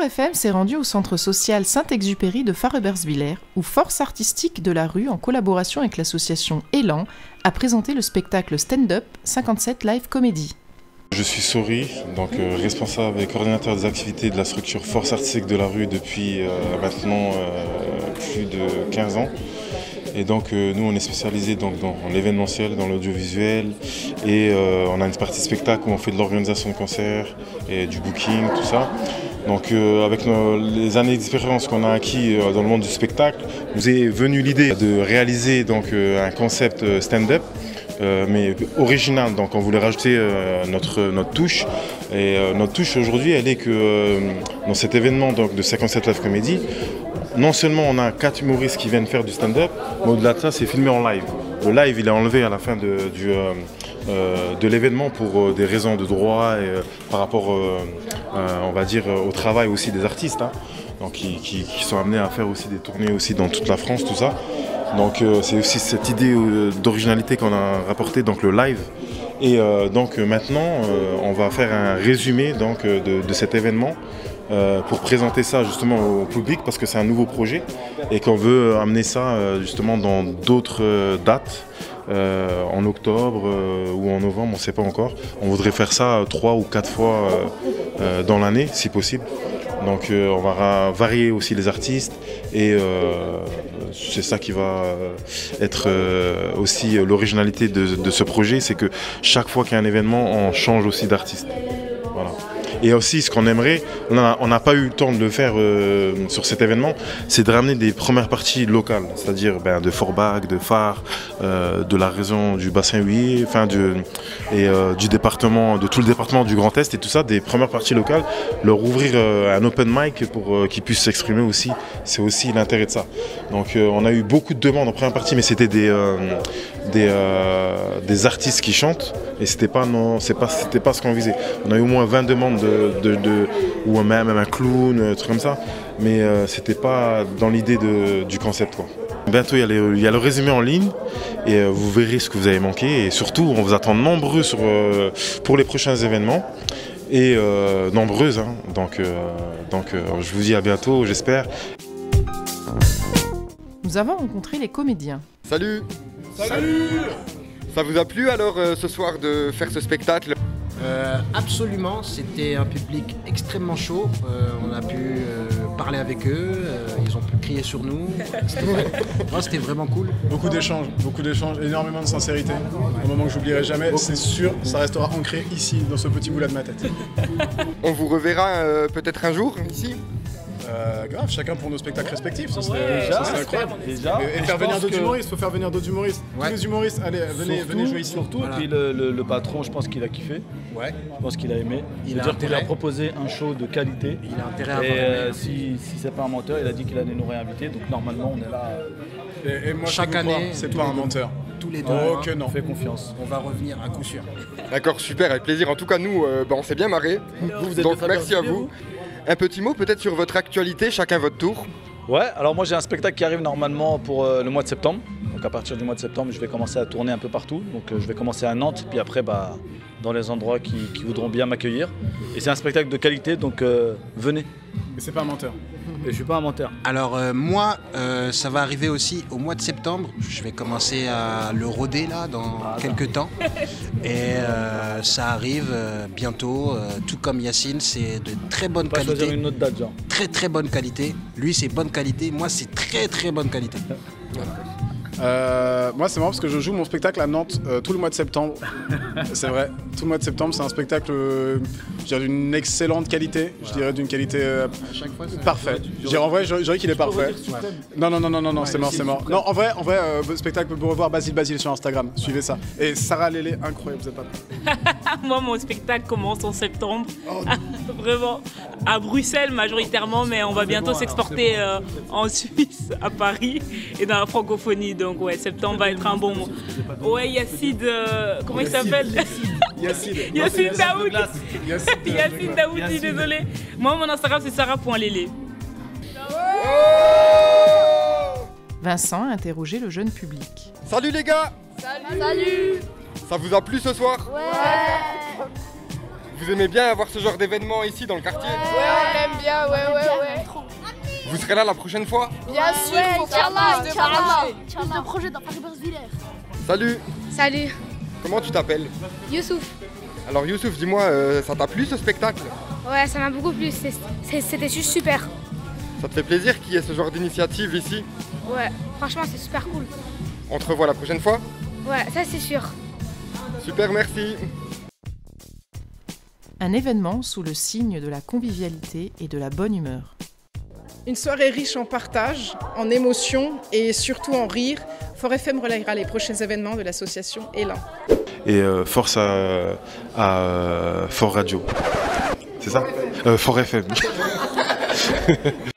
FM s'est rendu au centre social Saint-Exupéry de Farebersviller, où Force Artistique de la Rue, en collaboration avec l'association Élan, a présenté le spectacle stand-up 57 Live Comedy. Je suis Sori, donc responsable et coordinateur des activités de la structure Force Artistique de la Rue depuis maintenant plus de 15 ans. Et donc nous on est spécialisé dans l'événementiel, dans l'audiovisuel et on a une partie spectacle où on fait de l'organisation de concerts et du booking, tout ça. Donc avec les années d'expérience qu'on a acquis dans le monde du spectacle, nous est venue l'idée de réaliser donc, un concept stand-up. Mais original, donc on voulait rajouter notre touche. Et notre touche aujourd'hui, elle est que dans cet événement donc, de 57 Live Comedy, non seulement on a 4 humoristes qui viennent faire du stand-up, mais au-delà de ça, c'est filmé en live. Le live, il est enlevé à la fin de l'événement pour des raisons de droit et par rapport, on va dire, au travail aussi des artistes, hein, donc, qui sont amenés à faire aussi des tournées aussi dans toute la France, tout ça. Donc c'est aussi cette idée d'originalité qu'on a rapportée, donc le live. Et donc maintenant, on va faire un résumé donc, de cet événement pour présenter ça justement au public parce que c'est un nouveau projet et qu'on veut amener ça justement dans d'autres dates. En octobre ou en novembre, on ne sait pas encore. On voudrait faire ça 3 ou 4 fois dans l'année, si possible. Donc on va varier aussi les artistes et c'est ça qui va être aussi l'originalité de ce projet, c'est que chaque fois qu'il y a un événement, on change aussi d'artiste. Voilà. Et aussi, ce qu'on aimerait, on n'a pas eu le temps de le faire sur cet événement, c'est de ramener des premières parties locales, c'est-à-dire de Forbach, de Phare, de la région du bassin Huillet, enfin du département, de tout le département du Grand Est et tout ça, des premières parties locales, leur ouvrir un open mic pour qu'ils puissent s'exprimer aussi, c'est aussi l'intérêt de ça. Donc on a eu beaucoup de demandes en première partie, mais c'était des artistes qui chantent et c'était pas ce qu'on visait. On a eu au moins 20 demandes ou même un clown, un truc comme ça, mais c'était pas dans l'idée du concept, quoi. Bientôt il y a le résumé en ligne et vous verrez ce que vous avez manqué et surtout on vous attend nombreux pour les prochains événements et nombreuses, hein. Donc je vous dis à bientôt, j'espère. Nous avons rencontré les comédiens. Salut! Salut! Ça vous a plu alors ce soir de faire ce spectacle? Absolument, c'était un public extrêmement chaud, on a pu parler avec eux, ils ont pu crier sur nous, c'était vraiment cool. Beaucoup d'échanges, énormément de sincérité, un moment que j'oublierai jamais, c'est sûr, ça restera ancré ici, dans ce petit bout-là de ma tête. On vous reverra peut-être un jour ici? Grave, chacun pour nos spectacles respectifs, ça serait incroyable. Déjà. Et faire venir d'autres humoristes, faut faire venir d'autres humoristes. Ouais. Tous les humoristes, allez, venez jouer ici. Surtout, voilà. Puis le patron, je pense qu'il a kiffé. Ouais. Je pense qu'il a aimé. Il a proposé un show de qualité. Il a intérêt à avoir si c'est pas un menteur, il a dit qu'il allait nous réinviter. Donc normalement, on est là. Et moi, chaque année, c'est pas un menteur. Tous les 2 mois, que non. On fait confiance. On va revenir à coup sûr. D'accord, super, avec plaisir. En tout cas, nous, on s'est bien marré. Donc merci à vous. Un petit mot peut-être sur votre actualité, chacun votre tour. Ouais, alors moi j'ai un spectacle qui arrive normalement pour le mois de septembre. Donc à partir du mois de septembre, je vais commencer à tourner un peu partout. Donc je vais commencer à Nantes, puis après dans les endroits qui voudront bien m'accueillir. Et c'est un spectacle de qualité, donc venez. Mais c'est pas un menteur. Et je suis pas un menteur. Alors moi, ça va arriver aussi au mois de septembre. Je vais commencer à le rôder là dans quelques temps. Et ça arrive bientôt, tout comme Yacine, c'est de très bonne qualité. Choisir une autre date, genre. Très très bonne qualité. Lui c'est bonne qualité, moi c'est très très bonne qualité. Moi c'est marrant parce que je joue mon spectacle à Nantes tout le mois de septembre. C'est vrai, tout le mois de septembre c'est un spectacle je dirais d'une excellente qualité, je dirais d'une qualité parfaite. En vrai je dirais qu'il est parfait. Ouais. Non, c'est mort. Non en vrai spectacle, vous pouvez revoir Basile sur Instagram, suivez ça. Et Sarah Lélé, incroyable, vous êtes pas prêts. Moi mon spectacle commence en septembre, vraiment à Bruxelles majoritairement, mais on va bientôt s'exporter en Suisse, à Paris et dans la francophonie. Donc ouais, septembre va être un bon mois. Ouais, Yacine, comment il s'appelle? Yacine Daoud. Yacine Daoudi, désolé. Moi, mon Instagram, c'est sarah.lélé. Vincent a interrogé le jeune public. Salut les gars! Salut! Ça vous a plu ce soir? Ouais! Vous aimez bien avoir ce genre d'événement ici dans le quartier? Ouais, on aime bien, ouais. Vous serez là la prochaine fois? Bien sûr, faut faire plus de projets dans Farbersviller. Salut! Salut, Comment tu t'appelles? Youssouf. Alors Youssouf, dis-moi, ça t'a plu ce spectacle? Ouais, ça m'a beaucoup plu, c'était juste super. Ça te fait plaisir qu'il y ait ce genre d'initiative ici? Ouais, franchement, c'est super cool. On te revoit la prochaine fois? Ouais, ça c'est sûr. Super, merci! Un événement sous le signe de la convivialité et de la bonne humeur. Une soirée riche en partage, en émotions et surtout en rire. Fort FM relayera les prochains événements de l'association Élan. Et force à Fort Radio. C'est ça? Fort FM.